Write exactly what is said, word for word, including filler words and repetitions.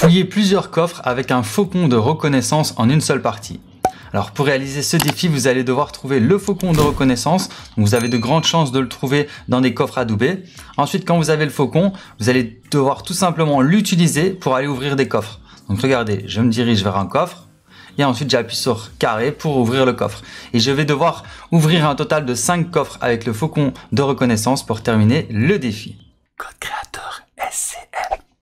Fouillez plusieurs coffres avec un faucon de reconnaissance en une seule partie. Alors pour réaliser ce défi, vous allez devoir trouver le faucon de reconnaissance. Donc vous avez de grandes chances de le trouver dans des coffres adoubés. Ensuite, quand vous avez le faucon, vous allez devoir tout simplement l'utiliser pour aller ouvrir des coffres. Donc regardez, je me dirige vers un coffre et ensuite j'appuie sur carré pour ouvrir le coffre. Et je vais devoir ouvrir un total de cinq coffres avec le faucon de reconnaissance pour terminer le défi.